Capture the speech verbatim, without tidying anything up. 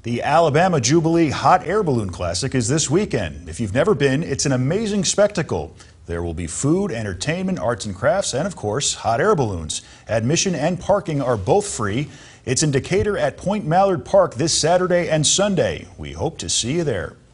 The Alabama Jubilee Hot Air Balloon Classic is this weekend. If you've never been, it's an amazing spectacle. There will be food, entertainment, arts and crafts, and of course, hot air balloons. Admission and parking are both free. It's in Decatur at Point Mallard Park this Saturday and Sunday. We hope to see you there.